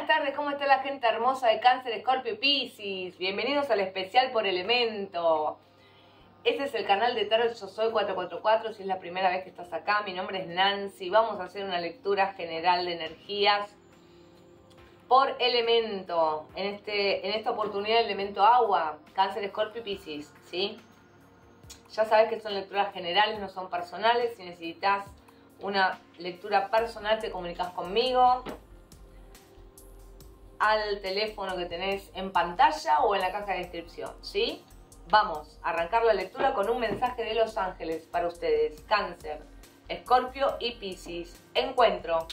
Buenas tardes, ¿cómo está la gente hermosa de Cáncer, Escorpio y Piscis? Bienvenidos al especial por elemento. Este es el canal de Tarot Yo Soy 444, si es la primera vez que estás acá. Mi nombre es Nancy. Vamos a hacer una lectura general de energías por elemento. En esta oportunidad el elemento agua, Cáncer, Escorpio y Piscis, ¿sí? Ya sabes que son lecturas generales, no son personales. Si necesitas una lectura personal, te comunicas conmigo al teléfono que tenés en pantalla o en la caja de descripción, ¿sí? Vamos a arrancar la lectura con un mensaje de los ángeles para ustedes. Cáncer, Escorpio y Piscis. Encuentro.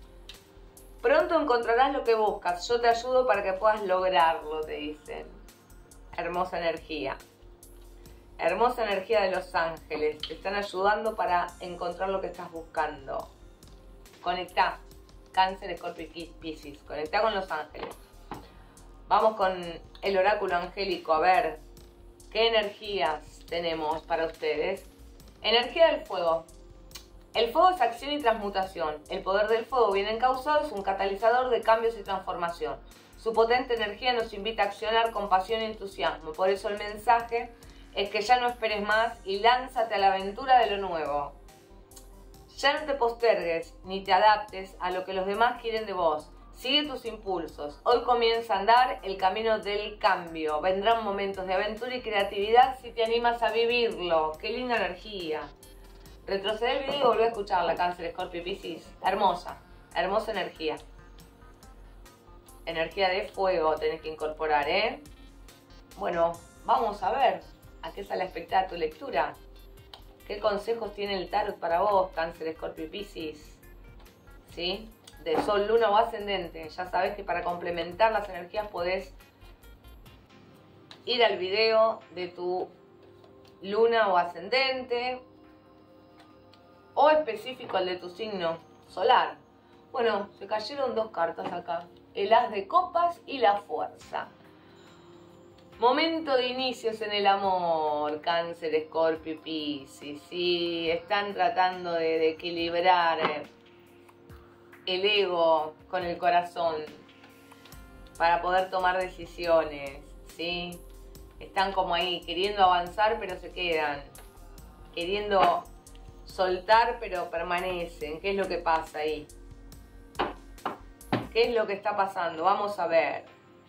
Pronto encontrarás lo que buscas. Yo te ayudo para que puedas lograrlo, te dicen. Hermosa energía. Hermosa energía de los ángeles. Te están ayudando para encontrar lo que estás buscando. Conectá. Cáncer, Escorpio y Piscis. Conectá con los ángeles. Vamos con el oráculo angélico. A ver qué energías tenemos para ustedes. Energía del fuego. El fuego es acción y transmutación. El poder del fuego bien encauzado es un catalizador de cambios y transformación. Su potente energía nos invita a accionar con pasión y entusiasmo. Por eso el mensaje es que ya no esperes más y lánzate a la aventura de lo nuevo. Ya no te postergues ni te adaptes a lo que los demás quieren de vos. Sigue tus impulsos. Hoy comienza a andar el camino del cambio. Vendrán momentos de aventura y creatividad si te animas a vivirlo. ¡Qué linda energía! Retrocede el video y volvé a escucharla, Cáncer, Escorpio y Piscis. Hermosa, hermosa energía. Energía de fuego tenés que incorporar, ¿eh? Bueno, vamos a ver a qué sale expectada tu lectura. ¿Qué consejos tiene el tarot para vos, Cáncer, Escorpio y Piscis? ¿Sí? De Sol, Luna o Ascendente. Ya sabes que para complementar las energías podés ir al video de tu Luna o Ascendente o específico al de tu signo solar. Bueno, se cayeron dos cartas acá. El As de Copas y la Fuerza. Momento de inicios en el amor, Cáncer, Escorpio y Piscis. Sí, están tratando de equilibrar el ego con el corazón para poder tomar decisiones, ¿sí? Están como ahí, queriendo avanzar, pero se quedan. Queriendo soltar, pero permanecen. ¿Qué es lo que pasa ahí? ¿Qué es lo que está pasando? Vamos a ver.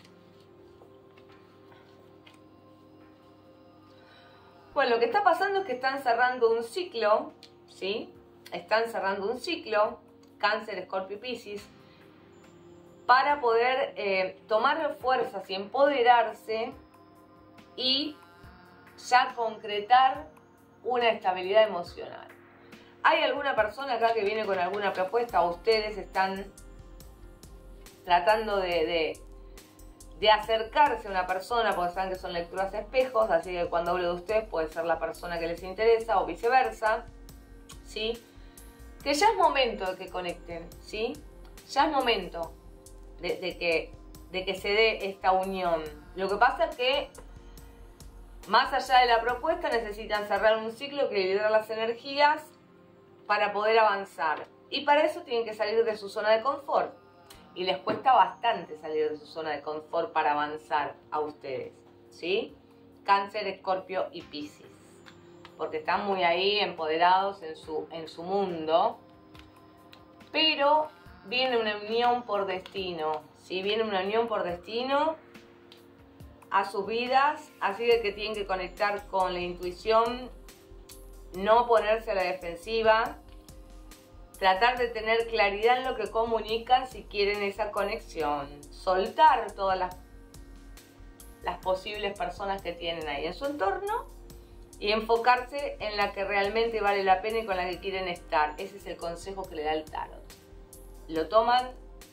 Bueno, lo que está pasando es que están cerrando un ciclo, ¿sí? Están cerrando un ciclo, Cáncer, Escorpio y Piscis, para poder tomar fuerzas y empoderarse y ya concretar una estabilidad emocional. ¿Hay alguna persona acá que viene con alguna propuesta o ustedes están tratando de acercarse a una persona, porque saben que son lecturas de espejos, así que cuando hablo de ustedes puede ser la persona que les interesa o viceversa, ¿sí? Que ya es momento de que conecten, ¿sí? Ya es momento de que se dé esta unión. Lo que pasa es que más allá de la propuesta necesitan cerrar un ciclo, equilibrar las energías para poder avanzar. Y para eso tienen que salir de su zona de confort. Y les cuesta bastante salir de su zona de confort para avanzar a ustedes, ¿sí? Cáncer, Escorpio y Piscis. Porque están muy ahí empoderados en su mundo. Pero viene una unión por destino, ¿sí? Viene una unión por destino a sus vidas. Así de que tienen que conectar con la intuición, no ponerse a la defensiva. Tratar de tener claridad en lo que comunican si quieren esa conexión. Soltar todas las posibles personas que tienen ahí en su entorno y enfocarse en la que realmente vale la pena y con la que quieren estar. Ese es el consejo que le da el tarot. Lo toman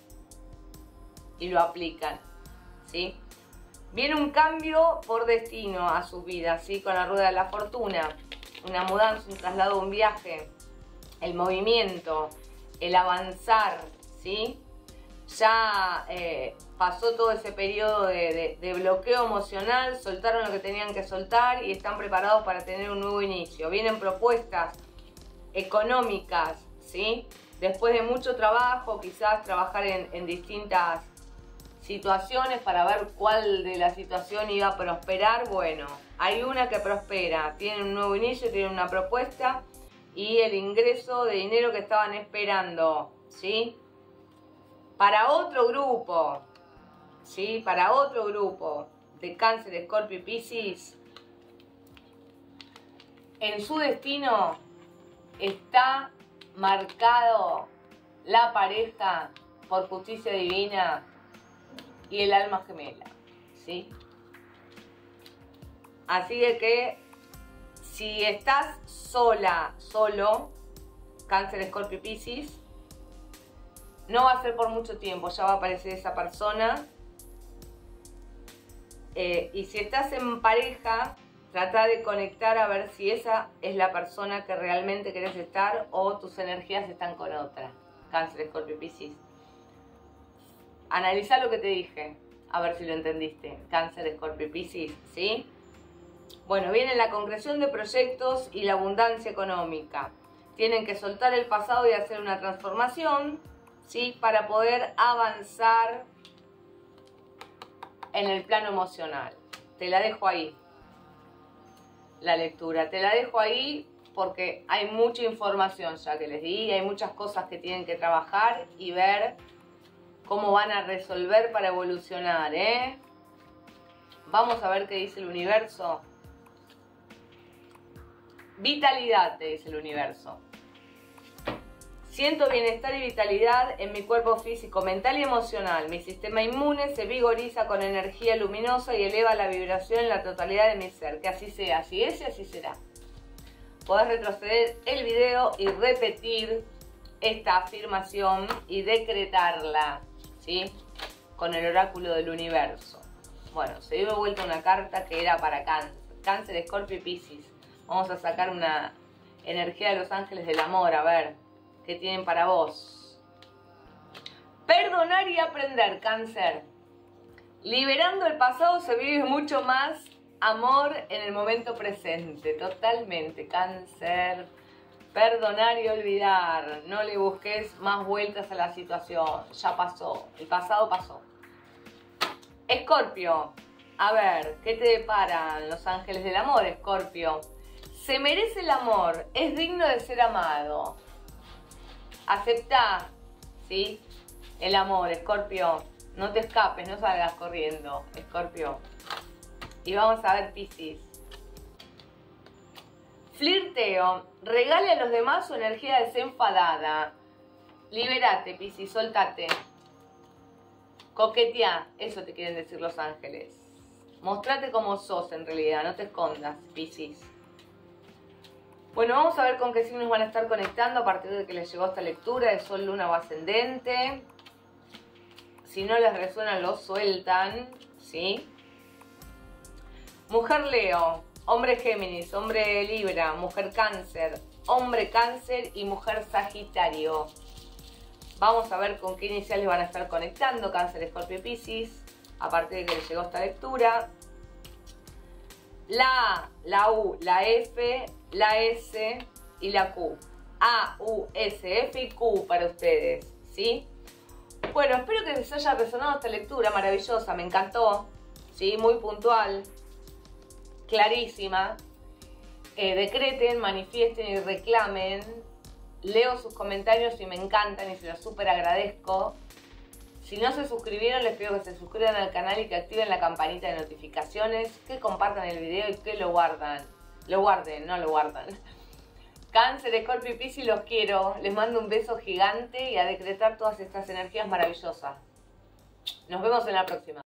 y lo aplican, ¿sí? Viene un cambio por destino a su vida, ¿sí? Con la rueda de la fortuna. Una mudanza, un traslado, un viaje. El movimiento, el avanzar, ¿sí? Ya pasó todo ese periodo de bloqueo emocional, soltaron lo que tenían que soltar y están preparados para tener un nuevo inicio. Vienen propuestas económicas, ¿sí? Después de mucho trabajo, quizás trabajar en distintas situaciones para ver cuál de la situación iba a prosperar. Bueno, hay una que prospera, tiene un nuevo inicio, tiene una propuesta y el ingreso de dinero que estaban esperando, ¿sí? Para otro grupo, ¿sí? Para otro grupo de Cáncer, Escorpio y Piscis, en su destino está marcado la pareja por justicia divina y el alma gemela, ¿sí? Así de que si estás sola, solo, Cáncer, Escorpio y Piscis, no va a ser por mucho tiempo, ya va a aparecer esa persona. Y si estás en pareja, trata de conectar a ver si esa es la persona que realmente querés estar o tus energías están con otra. Cáncer, Escorpio y Piscis. Analiza lo que te dije, a ver si lo entendiste. Cáncer, Escorpio y Piscis, ¿sí? Bueno, viene la concreción de proyectos y la abundancia económica. Tienen que soltar el pasado y hacer una transformación, ¿sí? Para poder avanzar en el plano emocional. Te la dejo ahí, la lectura. Te la dejo ahí porque hay mucha información ya que les di. Hay muchas cosas que tienen que trabajar y ver cómo van a resolver para evolucionar, ¿eh? Vamos a ver qué dice el universo. Vitalidad, te dice el universo. Siento bienestar y vitalidad en mi cuerpo físico, mental y emocional. Mi sistema inmune se vigoriza con energía luminosa y eleva la vibración en la totalidad de mi ser. Que así sea, así es y así será. Podés retroceder el video y repetir esta afirmación y decretarla, ¿sí? Con el oráculo del universo. Bueno, se dio vuelta una carta que era para Cáncer. Cáncer, Escorpio y Piscis. Vamos a sacar una energía de los ángeles del amor, a ver qué tienen para vos. Perdonar y aprender, Cáncer. Liberando el pasado se vive mucho más amor en el momento presente. Totalmente, Cáncer. Perdonar y olvidar. No le busques más vueltas a la situación. Ya pasó. El pasado pasó. Escorpio. A ver, ¿qué te deparan los ángeles del amor, Escorpio? Se merece el amor. Es digno de ser amado. Aceptá, ¿sí? El amor, Escorpio. No te escapes, no salgas corriendo, Escorpio. Y vamos a ver Piscis. Flirteo. Regale a los demás su energía desenfadada. Liberate, Piscis, soltate. Coqueteá, eso te quieren decir los ángeles. Mostrate como sos en realidad, no te escondas, Piscis. Bueno, vamos a ver con qué signos van a estar conectando a partir de que les llegó esta lectura de Sol, Luna o Ascendente. Si no les resuenan, lo sueltan, ¿sí? Mujer Leo, hombre Géminis, hombre Libra, mujer Cáncer, hombre Cáncer y mujer Sagitario. Vamos a ver con qué iniciales van a estar conectando Cáncer, Escorpio y Piscis a partir de que les llegó esta lectura. La A, la U, la F, la S y la Q. A, U, S, F y Q para ustedes, ¿sí? Bueno, espero que les haya resonado esta lectura maravillosa, me encantó, ¿sí? Muy puntual, clarísima. Decreten, manifiesten y reclamen. Leo sus comentarios y me encantan y se los súper agradezco. Si no se suscribieron, les pido que se suscriban al canal y que activen la campanita de notificaciones, que compartan el video y que lo guarden, no lo guardan. Cáncer, Escorpio y Piscis, los quiero. Les mando un beso gigante y a decretar todas estas energías maravillosas. Nos vemos en la próxima.